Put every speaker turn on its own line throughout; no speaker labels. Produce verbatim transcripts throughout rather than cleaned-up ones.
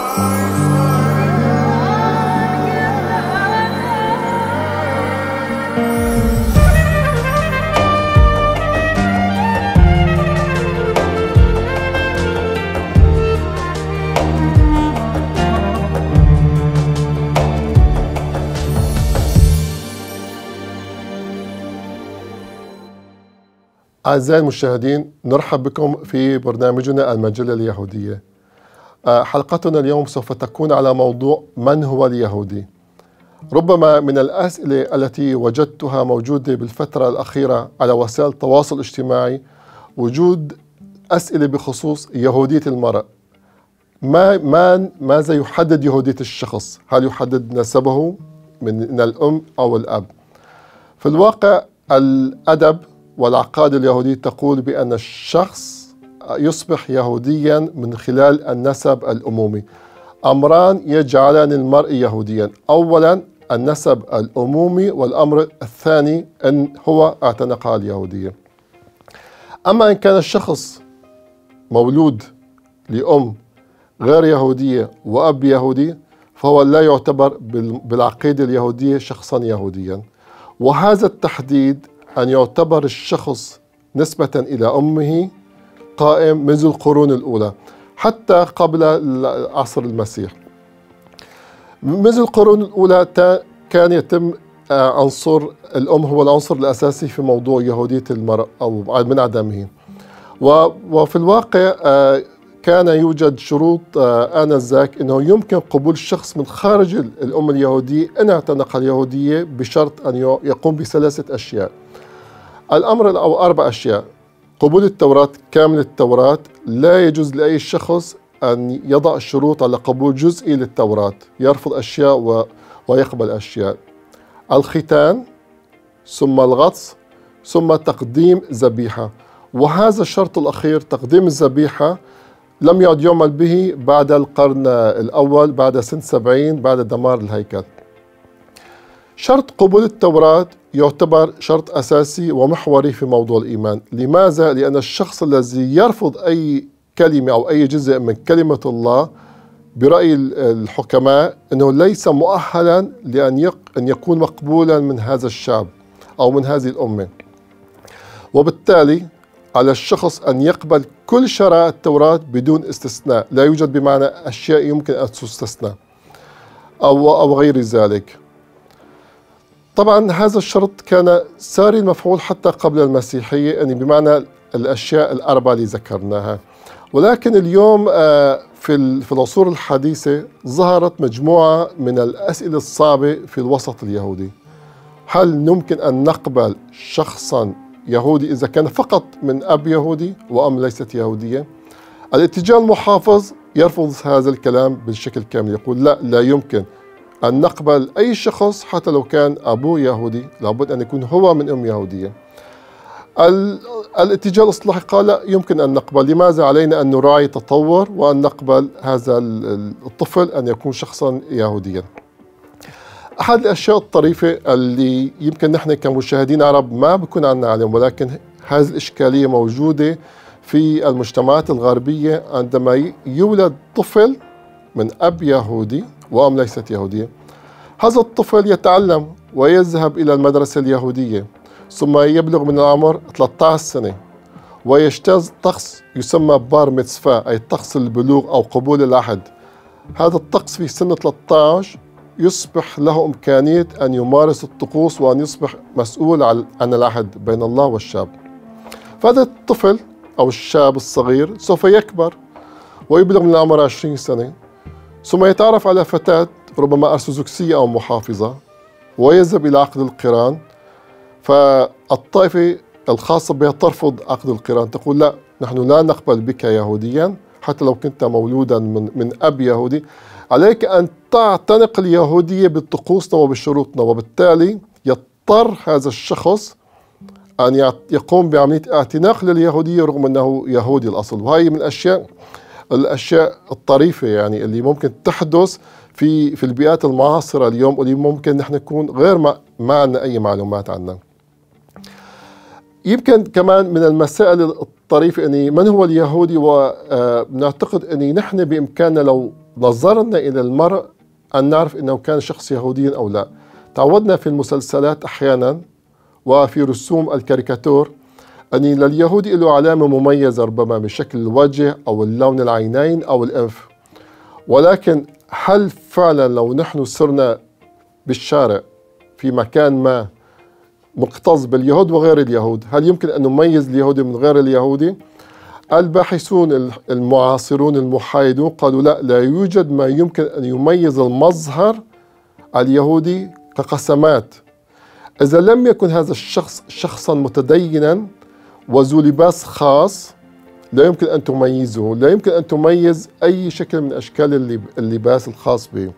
أعزائي المشاهدين، نرحب بكم في برنامجنا المجلة اليهودية. حلقتنا اليوم سوف تكون على موضوع من هو اليهودي؟ ربما من الأسئلة التي وجدتها موجودة بالفترة الأخيرة على وسائل التواصل الاجتماعي وجود أسئلة بخصوص يهودية المرء. ما ما ماذا يحدد يهودية الشخص؟ هل يحدد نسبه من الأم أو الأب؟ في الواقع الأدب والعقائد اليهودية تقول بأن الشخص يصبح يهوديا من خلال النسب الأمومي. أمران يجعلان المرء يهوديا: أولا النسب الأمومي، والأمر الثاني أن هو اعتنق اليهودية. أما إن كان الشخص مولود لأم غير يهودية وأب يهودي فهو لا يعتبر بالعقيدة اليهودية شخصا يهوديا. وهذا التحديد أن يعتبر الشخص نسبة إلى أمه قائم منذ القرون الأولى حتى قبل عصر المسيح. منذ القرون الأولى كان يتم عنصر الأم هو العنصر الأساسي في موضوع يهودية المرء أو من عدمه. وفي الواقع كان يوجد شروط آنذاك أنه يمكن قبول الشخص من خارج الأم اليهودية إن اعتنق اليهودية بشرط أن يقوم بثلاثة أشياء. الأمر أو أربع أشياء: قبول التوراة، كامل التوراة، لا يجوز لأي شخص أن يضع شروط على قبول جزئي للتوراة، يرفض أشياء و... ويقبل أشياء. الختان، ثم الغطس، ثم تقديم ذبيحة. وهذا الشرط الأخير تقديم الذبيحة لم يعد يعمل به بعد القرن الأول، بعد سنة سبعين بعد دمار الهيكل. شرط قبول التوراة يعتبر شرط أساسي ومحوري في موضوع الإيمان. لماذا؟ لأن الشخص الذي يرفض أي كلمة أو أي جزء من كلمة الله برأي الحكماء أنه ليس مؤهلا لأن أن يكون مقبولا من هذا الشعب أو من هذه الأمة. وبالتالي على الشخص أن يقبل كل شرائع التوراة بدون استثناء، لا يوجد بمعنى أشياء يمكن أن تستثنى أو أو غير ذلك. طبعا هذا الشرط كان ساري المفعول حتى قبل المسيحية، يعني بمعنى الأشياء الأربعة اللي ذكرناها. ولكن اليوم في في العصور الحديثة ظهرت مجموعة من الأسئلة الصعبة في الوسط اليهودي. هل يمكن أن نقبل شخصا يهودي إذا كان فقط من أب يهودي وأم ليست يهودية؟ الاتجاه المحافظ يرفض هذا الكلام بشكل كامل، يقول لا لا يمكن أن نقبل أي شخص حتى لو كان أبوه يهودي، لابد أن يكون هو من أم يهودية. الاتجاه الإصلاحي قال لا يمكن أن نقبل. لماذا؟ علينا أن نراعي تطور وأن نقبل هذا الطفل أن يكون شخصا يهوديا. أحد الأشياء الطريفة اللي يمكن نحن كمشاهدين عرب ما بكون عنا علم، ولكن هذه الإشكالية موجودة في المجتمعات الغربية. عندما يولد طفل من أب يهودي وأم ليست يهودية، هذا الطفل يتعلم ويذهب إلى المدرسة اليهودية، ثم يبلغ من العمر ثلاثة عشر سنة ويجتاز طقس يسمى بار ميتسفا، أي طقس البلوغ أو قبول العهد. هذا الطقس في سن ثلاثة عشر يصبح له إمكانية أن يمارس الطقوس وأن يصبح مسؤول عن العهد بين الله والشاب. فهذا الطفل أو الشاب الصغير سوف يكبر ويبلغ من العمر عشرين سنة، ثم يتعرف على فتاة ربما أرثوذكسية أو محافظة ويذهب إلى عقد القران. فالطائفة الخاصة بها ترفض عقد القران، تقول لا، نحن لا نقبل بك يهوديا حتى لو كنت مولودا من, من أب يهودي، عليك أن تعتنق اليهودية بطقوسنا وبشروطنا. وبالتالي يضطر هذا الشخص أن يقوم بعملية اعتناق لليهودية رغم أنه يهودي الأصل. وهي من الأشياء الأشياء الطريفة يعني اللي ممكن تحدث في في البيئات المعاصرة اليوم، واللي ممكن نحن نكون غير ما, ما عندنا أي معلومات عنها. يمكن كمان من المسائل الطريفة أني من هو اليهودي، ونعتقد أني نحن بإمكاننا لو نظرنا إلى المرء أن نعرف أنه كان شخص يهودي أو لا. تعودنا في المسلسلات أحيانا وفي رسوم الكاريكاتور أن لليهودي له علامة مميزة ربما بشكل الوجه أو اللون العينين أو الأنف، ولكن هل فعلا لو نحن صرنا بالشارع في مكان ما مكتظ باليهود وغير اليهود، هل يمكن أن نميز اليهودي من غير اليهودي؟ الباحثون المعاصرون المحايدون قالوا لا، لا يوجد ما يمكن أن يميز المظهر اليهودي كقسمات. إذا لم يكن هذا الشخص شخصا متدينا وذو لباس خاص لا يمكن أن تميزه، لا يمكن أن تميز أي شكل من أشكال اللباس الخاص به.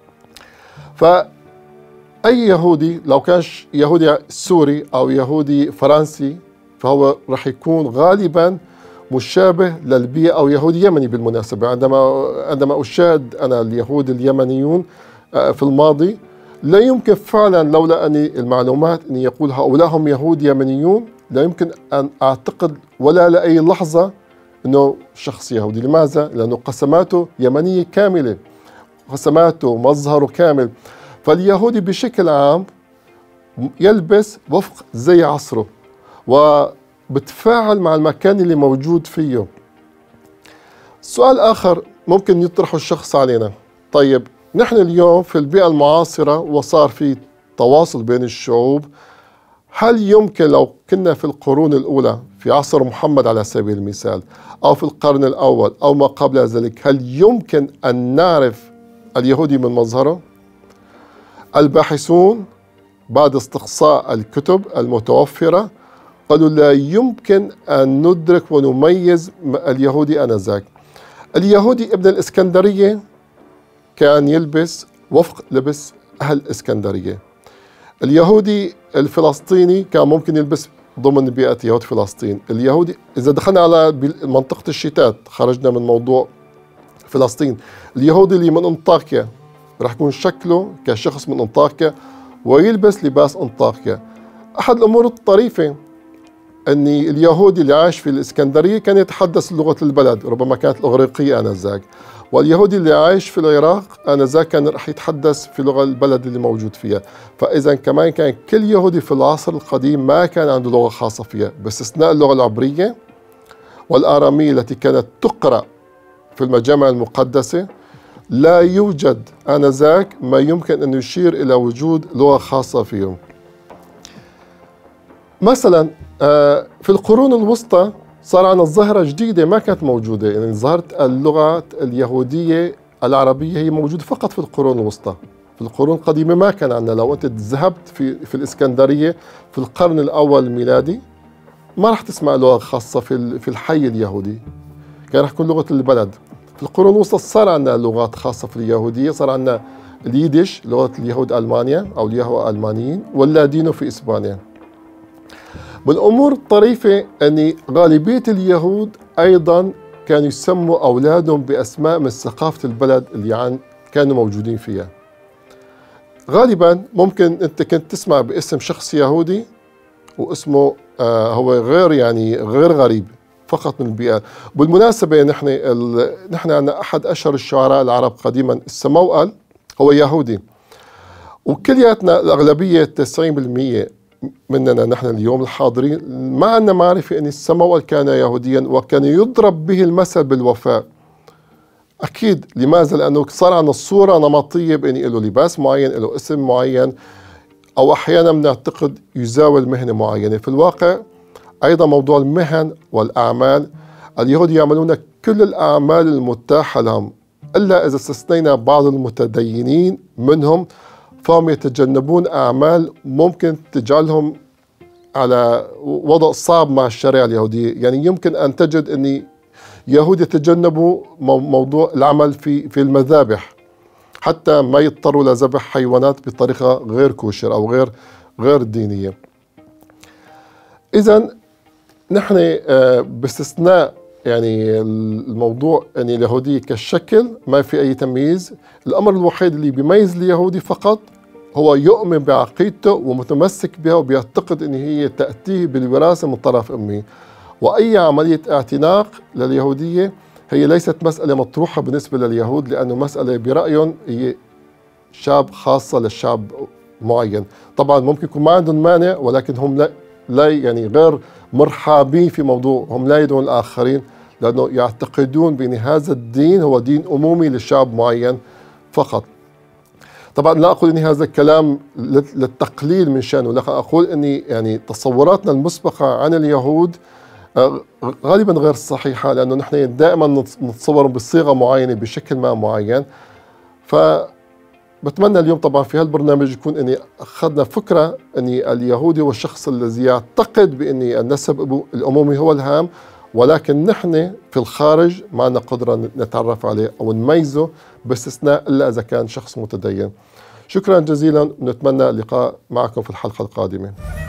فأي يهودي لو كان يهودي سوري أو يهودي فرنسي فهو رح يكون غالبا مشابه للبيئة، أو يهودي يمني بالمناسبة. عندما عندما أشاهد أنا اليهود اليمنيون في الماضي لا يمكن فعلا لولا أني المعلومات أني يقول هؤلاء هم يهود يمنيون لا يمكن أن أعتقد ولا لأي لحظة أنه شخص يهودي. لماذا؟ لأنه قسماته يمنية كاملة، قسماته مظهره كامل. فاليهودي بشكل عام يلبس وفق زي عصره وبتفاعل مع المكان اللي موجود فيه. سؤال آخر ممكن يطرحه الشخص علينا، طيب نحن اليوم في البيئة المعاصرة وصار في تواصل بين الشعوب، هل يمكن لو كنا في القرون الأولى في عصر محمد على سبيل المثال أو في القرن الأول أو ما قبل ذلك، هل يمكن أن نعرف اليهودي من مظهره؟ الباحثون بعد استقصاء الكتب المتوفرة قالوا لا يمكن أن ندرك ونميز اليهودي آنذاك. اليهودي ابن الإسكندرية كان يلبس وفق لبس أهل الإسكندرية. اليهودي الفلسطيني كان ممكن يلبس ضمن بيئة يهود فلسطين. اليهودي إذا دخلنا على منطقة الشتات خرجنا من موضوع فلسطين، اليهودي اللي من أنطاكيا راح يكون شكله كشخص من أنطاكيا ويلبس لباس أنطاكيا. أحد الأمور الطريفة أن اليهودي اللي عاش في الإسكندرية كان يتحدث لغة البلد، ربما كانت الإغريقية آنذاك، واليهودي اللي عايش في العراق آنذاك كان رح يتحدث في لغة البلد اللي موجود فيها. فإذا كمان كان كل يهودي في العصر القديم ما كان عنده لغة خاصة فيها باستثناء اللغة العبرية والآرامية التي كانت تقرأ في المجامع المقدسة. لا يوجد آنذاك ما يمكن أن يشير إلى وجود لغة خاصة فيهم. مثلا في القرون الوسطى صار عندنا ظاهرة جديدة ما كانت موجودة، يعني ظهرت اللغة اليهودية العربية هي موجودة فقط في القرون الوسطى. في القرون القديمة ما كان عندنا. لو أنت ذهبت في في الإسكندرية في القرن الأول الميلادي ما راح تسمع لغة خاصة في في الحي اليهودي، كان راح تكون لغة البلد. في القرون الوسطى صار عندنا لغات خاصة في اليهودية، صار عندنا اليدش لغة اليهود ألمانيا أو اليهود الألمانيين، واللادينو في إسبانيا. بالأمور الطريفة أن غالبية اليهود أيضا كانوا يسموا أولادهم بأسماء من ثقافة البلد اللي عن كانوا موجودين فيها. غالبا ممكن أنت كنت تسمع باسم شخص يهودي واسمه آه هو غير يعني غير غريب فقط من البيئة. بالمناسبة نحن نحن عندنا أحد أشهر الشعراء العرب قديما السموأل هو يهودي، وكلياتنا الأغلبية تسعين بالمئة مننا نحن اليوم الحاضرين ما عندنا معرفة أن السموأل كان يهوديا وكان يضرب به المثل بالوفاء. أكيد لماذا؟ لأنه صار عندنا الصورة نمطية بأن له لباس معين، له اسم معين، أو أحيانا بنعتقد يزاول مهنة معينة. في الواقع أيضا موضوع المهن والأعمال، اليهود يعملون كل الأعمال المتاحة لهم إلا إذا استثنينا بعض المتدينين منهم، فهم يتجنبون أعمال ممكن تجعلهم على وضع صعب مع الشريعة اليهودية. يعني يمكن أن تجد أن يهود يتجنبوا موضوع العمل في في المذابح حتى ما يضطروا لذبح حيوانات بطريقة غير كوشر أو غير غير دينية. إذن نحن باستثناء يعني الموضوع أن يعني اليهودية كالشكل ما في أي تمييز. الأمر الوحيد اللي بيميز اليهودي فقط هو يؤمن بعقيدته ومتمسك بها وبيعتقد أن هي تأتيه بالوراثة من طرف أمه. وأي عملية اعتناق لليهودية هي ليست مسألة مطروحة بالنسبة لليهود، لأنه مسألة برأيهم هي شاب خاصة للشعب معين. طبعا ممكن يكون ما عندهم مانع، ولكن هم لا, لا يعني غير مرحابين في موضوع، هم لا يدعون الآخرين، لأنه يعتقدون بأن هذا الدين هو دين أمومي لشعب معين فقط. طبعا لا أقول أن هذا الكلام للتقليل من شأنه، لكن أقول أني يعني تصوراتنا المسبقة عن اليهود غالبا غير صحيحة، لأنه نحن دائما نتصورهم بصيغة معينة بشكل ما معين. فبتمنى اليوم طبعا في هالبرنامج يكون أني أخذنا فكرة أن اليهودي هو الشخص الذي يعتقد بأن النسب الأمومي هو الهام، ولكن نحن في الخارج ما عندنا قدرة نتعرف عليه أو نميزه، باستثناء إلا إذا كان شخص متدين. شكرا جزيلا، ونتمنى اللقاء معكم في الحلقة القادمة.